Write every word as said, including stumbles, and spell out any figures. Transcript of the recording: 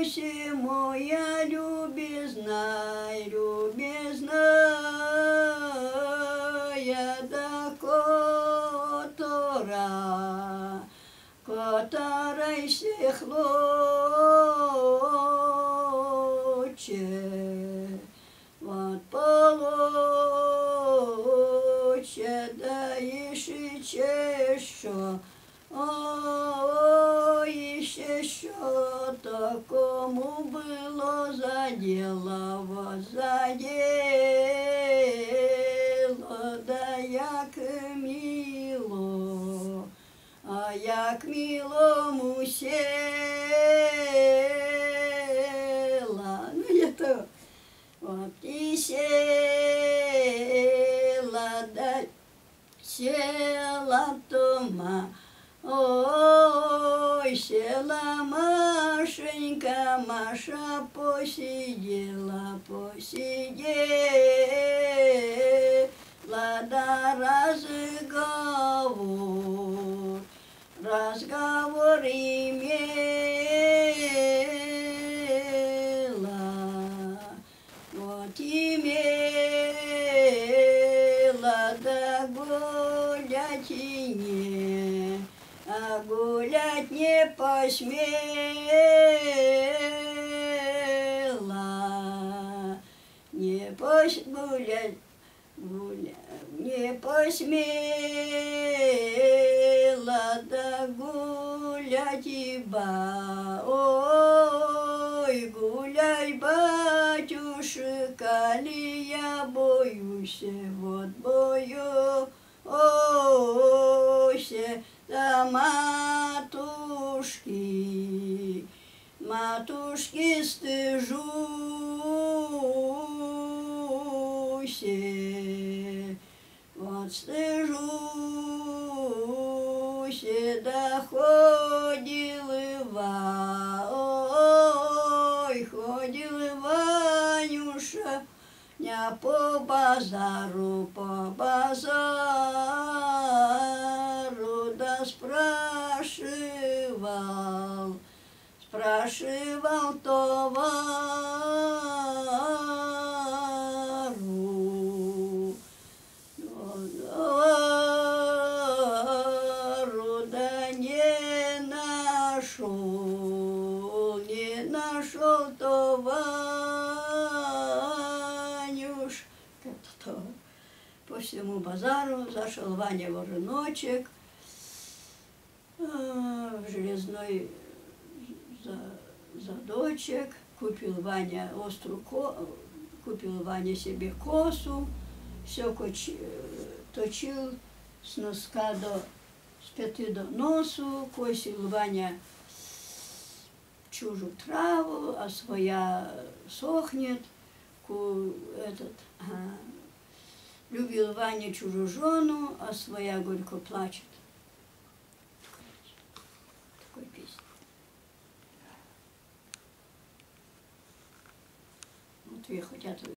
Руси моя любезная, любезная, да котора, которой всех лучше, вот получше, да еще чешу. Ой, еще що такому було за дело, вот за дело, да як мило, а як милому села, ну это вот и села, да села тома. Ой, села Машенька, Маша посидела, посидела, да разговор, разговор имела, вот имела, да гулять и не, а гулять не посмела, не пос гулять, гулять, не посмела, да гулять ибо, ой, гуляй, батюшка, ли я боюсь, вот бою, ой, да матушки, матушки стыжусь, вот стыжусь, да ходила, ой, ходила Ванюша, ня по базару, по базару, да спрашивал, спрашивал товару, товару, да не нашел, не нашел товарюш. Как-то по всему базару зашел Ваня Вороночек в железной задочек, купил Ваня острую ко... купил Ваня себе косу, все точил с носка до, с пяты до носу, косил Ваня чужую траву, а своя сохнет, этот, а, любил Ваня чужую жену, а своя горько плачет. Такой песня. Вот вы хотят